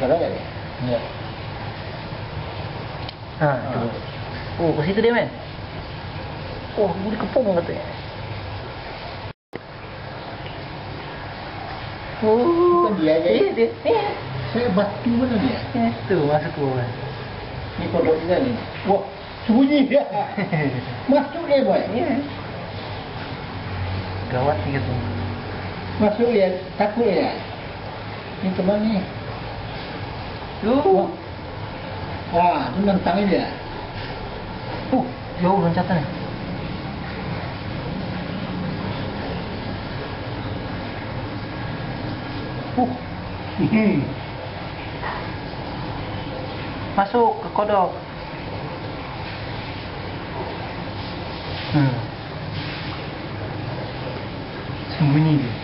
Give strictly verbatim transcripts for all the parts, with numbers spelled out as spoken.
Ada nggak dia? Enggak. Ah, tuh. Oh, ke situ dia, men. Oh, boleh kepung katanya. Oh, bukan dia aja. Iya, dia. Iya. Saya batu mana dia? Ya, tuh masuk ke bawah. Ini kodok juga nih. Wah, sembunyi dia. Masuk dia, boy. Iya. Gawat nih gitu. Masuk dia, takut ya. Ini teman nih. Tuh. Wah, itu nantangin dia. Uh, jauh loncatannya. Uh. Masuk ke kodok. Hmm. Sembunyi dia.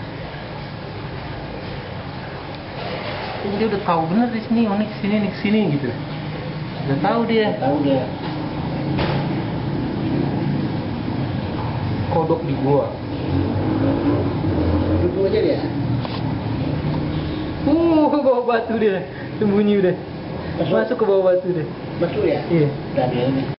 Dia udah tahu bener di sini, oh nih sini nih sini gitu. Udah tahu dia. Tahu dia. Kodok di gua. Duduk aja dia. Uh, bawah batu dia. Sembunyi udah. Masuk. Masuk ke bawah batu deh. Masuk ya? Iya. Dan dia ini.